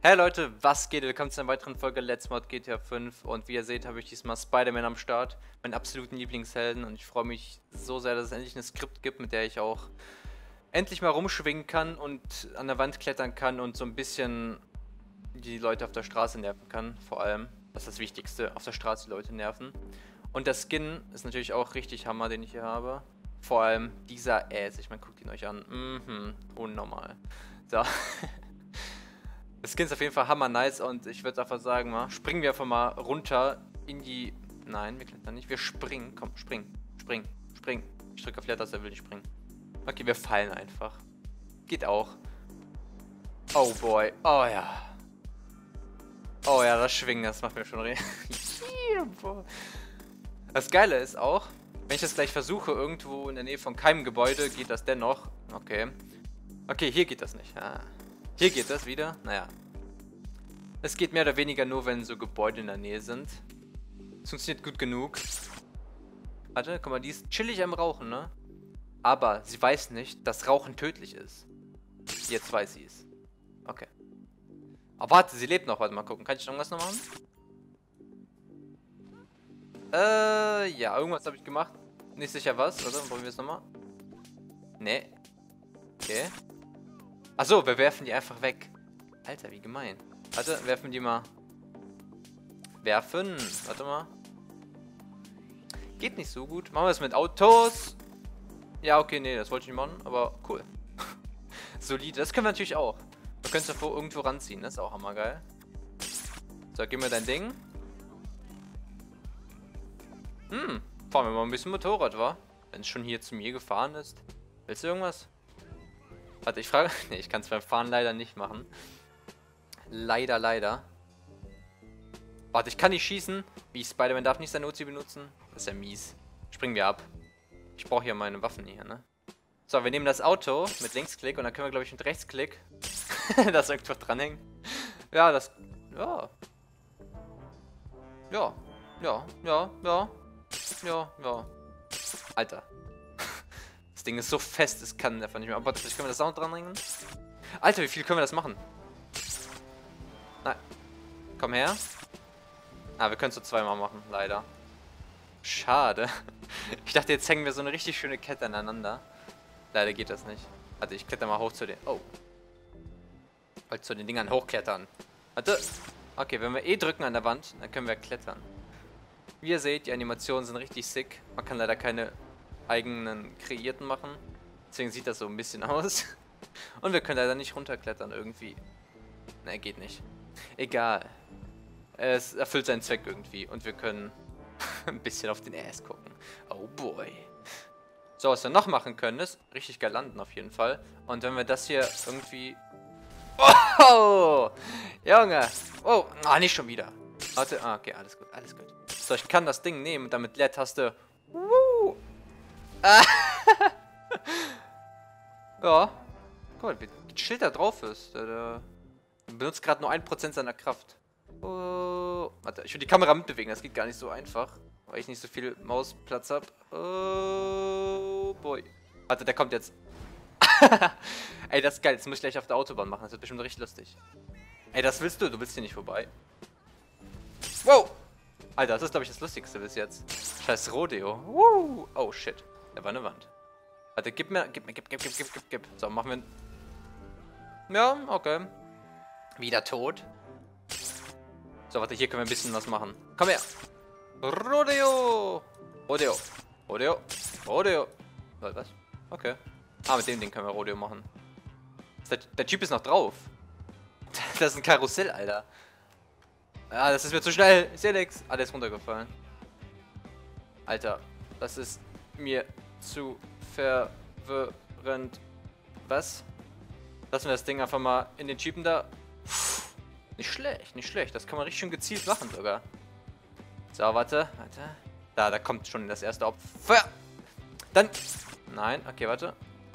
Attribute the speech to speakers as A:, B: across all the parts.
A: Hey Leute, was geht? Willkommen zu einer weiteren Folge Let's Mod GTA 5 und wie ihr seht, habe ich diesmal Spider-Man am Start, meinen absoluten Lieblingshelden, und ich freue mich so sehr, dass es endlich ein Skript gibt, mit der ich auch endlich mal rumschwingen kann und an der Wand klettern kann und so ein bisschen die Leute auf der Straße nerven kann, vor allem. Das ist das Wichtigste, auf der Straße die Leute nerven. Und der Skin ist natürlich auch richtig Hammer, den ich hier habe. Vor allem dieser Ass, ich meine, guckt ihn euch an, unnormal. So. Das Skin ist auf jeden Fall hammer nice und ich würde einfach sagen, mal, springen wir einfach mal runter in die... Nein, wir klettern nicht. Wir springen. Komm, spring. Ich drücke auf Leertaste, er will nicht springen. Okay, wir fallen einfach. Geht auch. Oh boy. Oh ja. Oh ja, das Schwingen, das macht mir schon richtig. Das Geile ist auch, wenn ich das gleich versuche, irgendwo in der Nähe von keinem Gebäude, geht das dennoch. Okay. Okay, hier geht das nicht. Ah. Hier geht das wieder. Naja. Es geht mehr oder weniger nur, wenn so Gebäude in der Nähe sind. Es funktioniert gut genug. Warte, guck mal, die ist chillig am Rauchen, ne? Aber sie weiß nicht, dass Rauchen tödlich ist. Jetzt weiß sie es. Okay. Aber warte, sie lebt noch. Warte mal gucken. Kann ich irgendwas noch machen? Ja, irgendwas habe ich gemacht. Nicht sicher was, oder? Probieren wir es nochmal. Nee. Okay. Achso, wir werfen die einfach weg. Alter, wie gemein. Warte, werfen die mal. Werfen. Warte mal. Geht nicht so gut. Machen wir es mit Autos. Ja, okay, nee, das wollte ich nicht machen, aber cool. Solide. Das können wir natürlich auch. Wir können es davor irgendwo ranziehen. Das ist auch hammergeil. So, gib mir dein Ding. Fahren wir mal ein bisschen Motorrad, wa? Wenn es schon hier zu mir gefahren ist. Willst du irgendwas? Warte, ich frage... Ne, ich kann es beim Fahren leider nicht machen. Leider. Warte, ich kann nicht schießen. Wie, Spider-Man darf nicht seine Uzi benutzen? Das ist ja mies. Springen wir ab. Ich brauche hier meine Waffen hier, ne? So, wir nehmen das Auto mit Linksklick und dann können wir, glaube ich, mit Rechtsklick das irgendwo dranhängen. Ja, das... Ja. Alter. Das Ding ist so fest, es kann einfach nicht mehr. Aber vielleicht können wir das auch noch dranhängen. Alter, wie viel können wir das machen? Nein. Komm her. Ah, wir können es so zweimal machen, leider. Schade. Ich dachte, jetzt hängen wir so eine richtig schöne Kette aneinander. Leider geht das nicht. Warte, ich kletter mal hoch zu den... Oh. Wollte zu den Dingern hochklettern. Warte. Okay, wenn wir E drücken an der Wand, dann können wir klettern. Wie ihr seht, die Animationen sind richtig sick. Man kann leider keine eigenen kreierten machen. Deswegen sieht das so ein bisschen aus. Und wir können leider nicht runterklettern irgendwie. Ne, geht nicht. Egal. Es erfüllt seinen Zweck irgendwie. Und wir können ein bisschen auf den Ass gucken. Oh boy. So, was wir noch machen können, ist richtig geil landen auf jeden Fall. Und wenn wir das hier irgendwie... Oh! Junge! Oh! Ah, nicht schon wieder. Warte, okay, alles gut. So, ich kann das Ding nehmen und dann mit Leertaste... Ja. Guck mal, wie Schild da drauf ist. Der benutzt gerade nur 1% seiner Kraft. Oh. Warte, ich will die Kamera mitbewegen. Das geht gar nicht so einfach. Weil ich nicht so viel Mausplatz habe. Oh boy. Warte, der kommt jetzt. Ey, das ist geil. Jetzt muss ich gleich auf der Autobahn machen. Das wird bestimmt richtig lustig. Ey, das willst du. Du willst hier nicht vorbei. Wow. Alter, das ist, glaube ich, das Lustigste bis jetzt. Scheiß Rodeo. Oh, shit. Da war eine Wand. Warte, gib. So, machen wir... Ja, okay. Wieder tot. So, warte, hier können wir ein bisschen was machen. Komm her. Rodeo. Was? Okay. Ah, mit dem Ding können wir Rodeo machen. Der Typ ist noch drauf. Das ist ein Karussell, Alter. Ah, das ist mir zu schnell. Ich sehe nix. Ah, der ist runtergefallen. Alter, das ist mir zu verwirrend. Was? Lassen wir das Ding einfach mal in den Jeepen da. Nicht schlecht. Das kann man richtig schön gezielt machen sogar. So, warte. Da kommt schon das erste Opfer. Dann... Nein, okay, warte.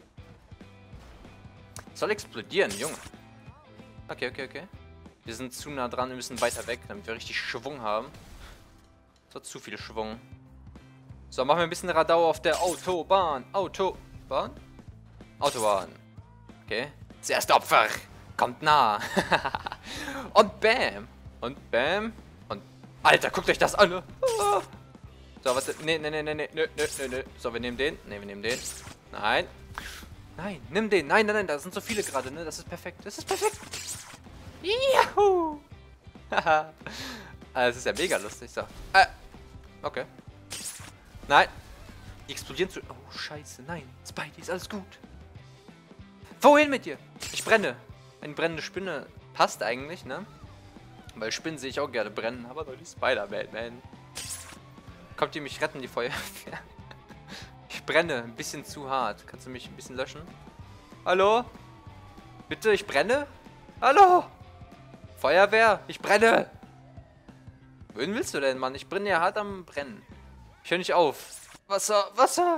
A: Soll explodieren, Junge. Okay. Wir sind zu nah dran, wir müssen weiter weg, damit wir richtig Schwung haben. Das hat zu viel Schwung. So, machen wir ein bisschen Radau auf der Autobahn. Autobahn. Okay. Das erste Opfer kommt nah. Und bam. Und bam. Und... Alter, guckt euch das an. Ah. So, warte. Nee. So, wir nehmen den. Ne, wir nehmen den. Nein. Nein, nimm den. Nein, da sind so viele gerade, ne? Das ist perfekt. Das ist perfekt. Juhu. Haha. Das ist ja mega lustig. So. Okay. Nein. Die explodieren zu... Oh, scheiße. Nein. Spidey, ist alles gut. Wohin mit dir? Ich brenne. Eine brennende Spinne passt eigentlich, ne? Weil Spinnen sehe ich auch gerne brennen. Aber doch die Spider-Man, man. Kommt ihr mich retten, die Feuerwehr? Ich brenne ein bisschen zu hart. Kannst du mich ein bisschen löschen? Hallo? Bitte, ich brenne? Hallo? Feuerwehr, ich brenne! Wohin willst du denn, Mann? Ich brenne ja hart am Brennen. Ich höre nicht auf. Wasser!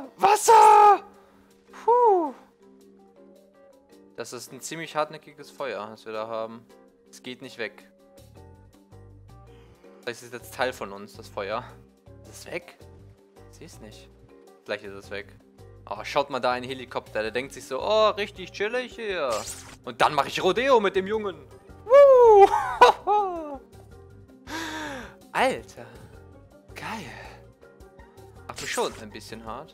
A: Puh. Das ist ein ziemlich hartnäckiges Feuer, das wir da haben. Es geht nicht weg. Vielleicht ist es jetzt Teil von uns, das Feuer. Ist es weg? Ich sehe es nicht. Gleich ist es weg. Oh, schaut mal da, ein Helikopter. Der denkt sich so, oh, richtig chillig hier. Und dann mache ich Rodeo mit dem Jungen. Woo! Alter. Geil. Macht mich schon ein bisschen hart.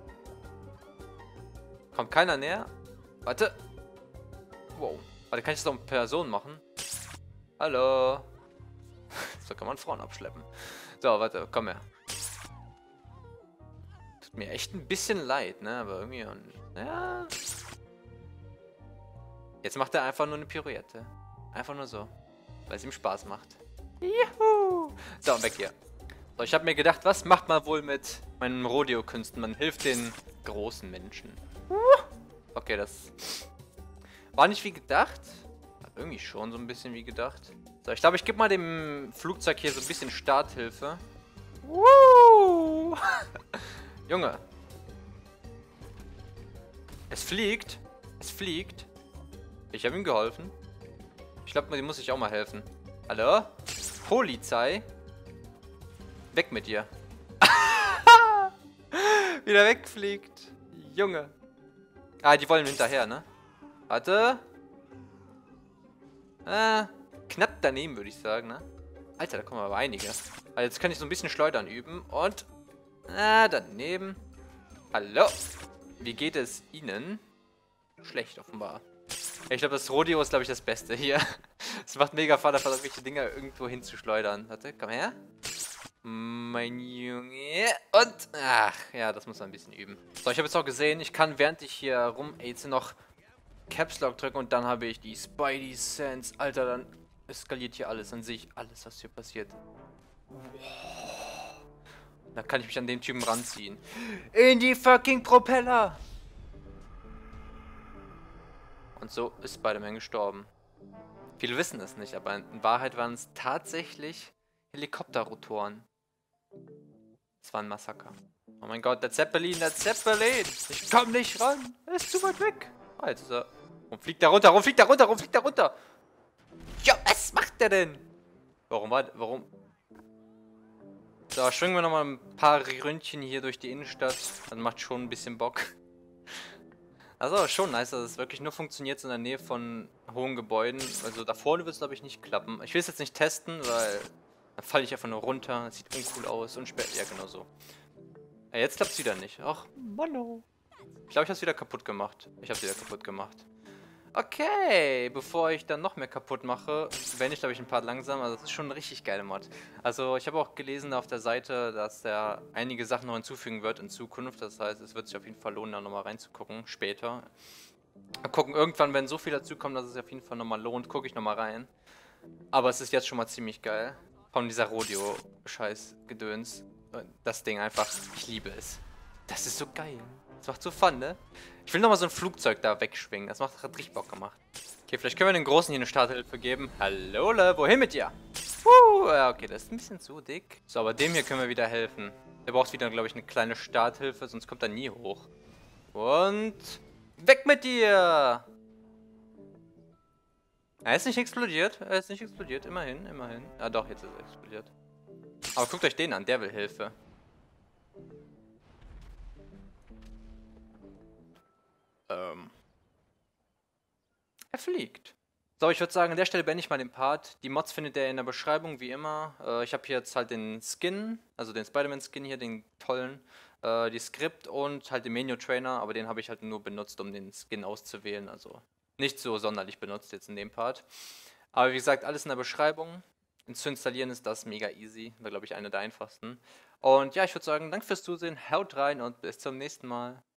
A: Kommt keiner näher? Warte. Wow. Warte, kann ich das noch in Person machen? Hallo. So kann man Frauen abschleppen. So, warte, komm her. Tut mir echt ein bisschen leid, ne? Aber irgendwie... Ja. Jetzt macht er einfach nur eine Pirouette. Einfach nur so. Weil es ihm Spaß macht. Juhu! So, weg hier. So, ich habe mir gedacht, was macht man wohl mit meinen Rodeo-Künsten? Man hilft den großen Menschen. Okay, das war nicht wie gedacht. Aber irgendwie schon so ein bisschen wie gedacht. So, ich glaube, ich gebe mal dem Flugzeug hier so ein bisschen Starthilfe. Junge. Es fliegt. Es fliegt. Ich habe ihm geholfen. Ich glaube, dem muss ich auch mal helfen. Hallo? Polizei? Weg mit dir. Wieder wegfliegt. Junge. Ah, die wollen hinterher, ne? Warte. Knapp daneben, würde ich sagen, ne? Alter, da kommen aber einige. Also jetzt kann ich so ein bisschen Schleudern üben. Und... daneben. Hallo. Wie geht es Ihnen? Schlecht, offenbar. Ich glaube, das Rodeo ist, glaube ich, das Beste hier. Es macht mega Fun, einfach irgendwelche Dinger irgendwo hinzuschleudern. Warte, komm her. Mein Junge. Und, ach, ja, das muss man ein bisschen üben. So, ich habe jetzt auch gesehen, ich kann, während ich hier rumaize, noch Caps Lock drücken und dann habe ich die Spidey Sense. Alter, dann eskaliert hier alles. Dann sehe ich alles, was hier passiert. Wow. Da kann ich mich an den Typen ranziehen. In die fucking Propeller! Und so ist Spider-Man gestorben. Viele wissen es nicht, aber in Wahrheit waren es tatsächlich Helikopterrotoren. Es war ein Massaker. Oh mein Gott, der Zeppelin, der Zeppelin! Ich komm nicht ran! Er ist zu weit weg! Ah, jetzt ist er... Warum fliegt er runter? Warum fliegt er runter? Warum fliegt er runter? Ja, was macht der denn? Warum? So, schwingen wir nochmal ein paar Ründchen hier durch die Innenstadt. Das macht schon ein bisschen Bock. Also schon nice, dass es wirklich nur funktioniert in der Nähe von hohen Gebäuden. Also da vorne wird es, glaube ich, nicht klappen. Ich will es jetzt nicht testen, weil dann falle ich einfach nur runter. Das sieht uncool aus und sperrt. Ja, genau so. Ja, jetzt klappt es wieder nicht. Ach, Manno. Ich glaube, ich habe es wieder kaputt gemacht. Okay, bevor ich dann noch mehr kaputt mache, werde ich, glaube ich, ein paar langsam. Also das ist schon ein richtig geile Mod. Also ich habe auch gelesen auf der Seite, dass er einige Sachen noch hinzufügen wird in Zukunft. Das heißt, es wird sich auf jeden Fall lohnen, da nochmal reinzugucken, später. Mal gucken, irgendwann, wenn so viel dazu kommt, dass es auf jeden Fall nochmal lohnt, gucke ich nochmal rein. Aber es ist jetzt schon mal ziemlich geil. Von dieser Rodeo-Scheiß-Gedöns. Das Ding einfach, ich liebe es. Das ist so geil. Das macht so Fun, ne? Ich will nochmal so ein Flugzeug da wegschwingen. Das hat richtig Bock gemacht. Okay, vielleicht können wir den Großen hier eine Starthilfe geben. Hallo, wohin mit dir? Ja, okay, das ist ein bisschen zu dick. So, aber dem hier können wir wieder helfen. Der braucht wieder, glaube ich, eine kleine Starthilfe, sonst kommt er nie hoch. Und... weg mit dir! Er ist nicht explodiert. Immerhin. Ah, doch, jetzt ist er explodiert. Aber guckt euch den an, der will Hilfe. Er fliegt. So, ich würde sagen, an der Stelle beende ich mal den Part. Die Mods findet ihr in der Beschreibung, wie immer. Ich habe hier jetzt halt den Skin, also den Spider-Man-Skin hier, den tollen, die Skript und halt den Menu-Trainer, aber den habe ich halt nur benutzt, um den Skin auszuwählen, also nicht so sonderlich benutzt jetzt in dem Part. Aber wie gesagt, alles in der Beschreibung. Und zu installieren ist das mega easy, war glaube ich einer der einfachsten. Und ja, ich würde sagen, danke fürs Zusehen, haut rein und bis zum nächsten Mal.